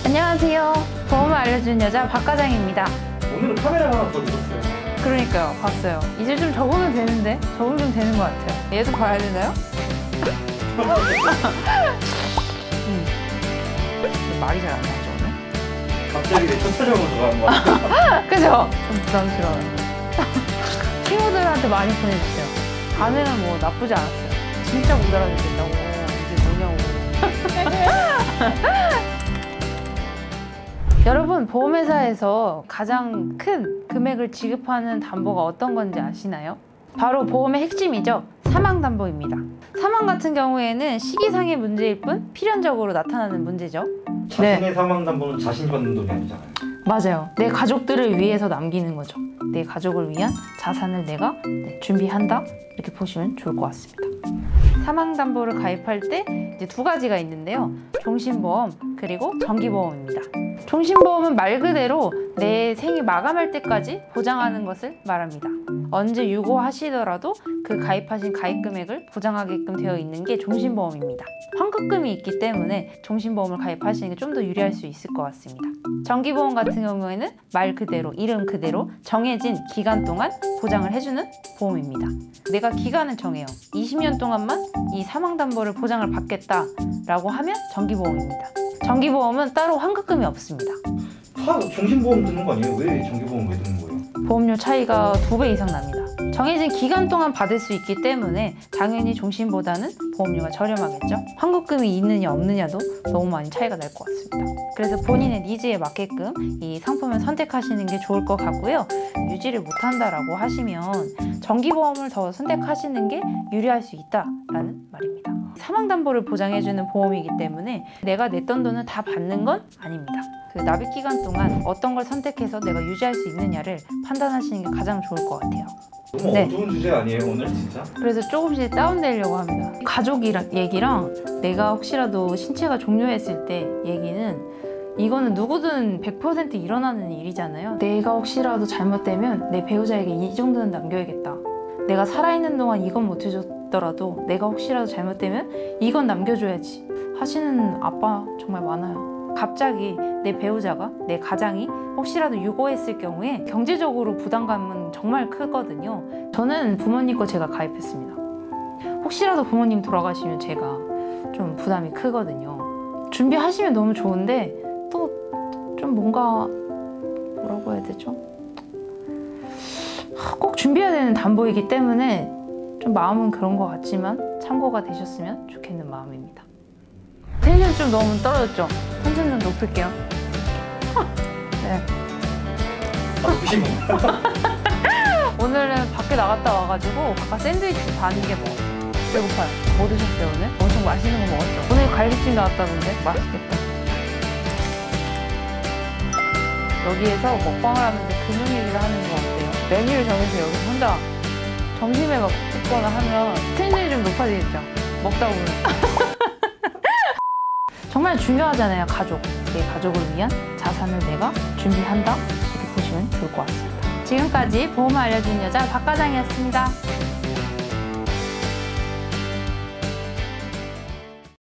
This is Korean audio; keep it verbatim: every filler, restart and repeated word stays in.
안녕하세요. 보험을 알려주는 여자 박과장입니다. 오늘은 카메라 하나 더 넣었어요. 그러니까요. 봤어요. 이제 좀 적응은 되는데? 적응 좀 되는 것 같아요. 얘도 봐야 되나요? 음. 말이 잘 안 나죠 오늘? 갑자기 내 첫 촬영으로 들어가는 거 같아요. 그죠? 좀 부담스러워요. 친구들한테 많이 보내주세요. 반응은 뭐 나쁘지 않았어요. 진짜 못 알아듣겠다고. 이제 뭐냐고. 여러분, 보험회사에서 가장 큰 금액을 지급하는 담보가 어떤 건지 아시나요? 바로 보험의 핵심이죠. 사망담보입니다. 사망 같은 경우에는 시기상의 문제일 뿐 필연적으로 나타나는 문제죠. 자신의 네. 사망담보는 자신이 받는 돈이 아니잖아요. 맞아요. 내 가족들을 위해서 남기는 거죠. 내 가족을 위한 자산을 내가 네, 준비한다? 이렇게 보시면 좋을 것 같습니다. 사망담보를 가입할 때 이제 두 가지가 있는데요. 종신보험 그리고 정기보험입니다. 종신보험은 말 그대로 내 생이 마감할 때까지 보장하는 것을 말합니다. 언제 유고하시더라도 그 가입하신 가입 금액을 보장하게끔 되어 있는 게 종신보험입니다. 환급금이 있기 때문에 종신보험을 가입하시는 게 좀 더 유리할 수 있을 것 같습니다. 정기보험 같은 경우에는 말 그대로 이름 그대로 정해진 기간 동안 보장을 해주는 보험입니다. 내가 기간을 정해요. 이십 년 동안만 이 사망담보를 보장을 받겠다라고 하면 정기보험입니다. 정기보험은 따로 환급금이 없습니다. 다 종신보험 드는 거 아니에요? 왜 정기보험 왜 드는 거예요? 보험료 차이가 두 배 이상 납니다. 정해진 기간 동안 받을 수 있기 때문에 당연히 종신보다는 보험료가 저렴하겠죠. 환급금이 있느냐 없느냐도 너무 많이 차이가 날 것 같습니다. 그래서 본인의 니즈에 맞게끔 이 상품을 선택하시는 게 좋을 것 같고요. 유지를 못한다라고 하시면 정기보험을 더 선택하시는 게 유리할 수 있다라는 말입니다. 사망담보를 보장해주는 보험이기 때문에 내가 냈던 돈을 다 받는 건 아닙니다. 그 납입 기간 동안 어떤 걸 선택해서 내가 유지할 수 있느냐를 판단하시는 게 가장 좋을 것 같아요. 너무 네. 어두운 주제 아니에요 오늘 진짜? 그래서 조금씩 다운되려고 합니다. 가족이랑 얘기랑 내가 혹시라도 신체가 종료했을 때 얘기는 이거는 누구든 백 퍼센트 일어나는 일이잖아요. 내가 혹시라도 잘못되면 내 배우자에게 이 정도는 남겨야겠다. 내가 살아있는 동안 이건 못 해줬더라도 내가 혹시라도 잘못되면 이건 남겨줘야지 하시는 아빠 정말 많아요. 갑자기 내 배우자가, 내 가장이 혹시라도 유고했을 경우에 경제적으로 부담감은 정말 크거든요. 저는 부모님 거 제가 가입했습니다. 혹시라도 부모님 돌아가시면 제가 좀 부담이 크거든요. 준비하시면 너무 좋은데 또 좀 뭔가 뭐라고 해야 되죠? 꼭 준비해야 되는 담보이기 때문에 좀 마음은 그런 것 같지만 참고가 되셨으면 좋겠는 마음입니다. 텐션 좀 너무 떨어졌죠? 텐션 좀 높일게요. 네. 아, 높이신 건가요? 오늘은 밖에 나갔다 와가지고 바깥 샌드위치 반 개 먹었어요. 배고파요. 뭐 드셨어요 오늘? 엄청 맛있는 거 먹었죠? 오늘 갈비찜 나왔다던데? 맛있겠다. 여기에서 먹방을 하면서 금융 얘기를 하는 거 어때요? 메뉴를 정해서 여기서 혼자 점심에 막 찍거나 하면 텐션이 좀 높아지겠죠? 먹다 보면. 정말 중요하잖아요, 가족. 내 가족을 위한 자산을 내가 준비한다? 이렇게 보시면 좋을 것 같습니다. 지금까지 보험을 알려주는 여자 박과장이었습니다.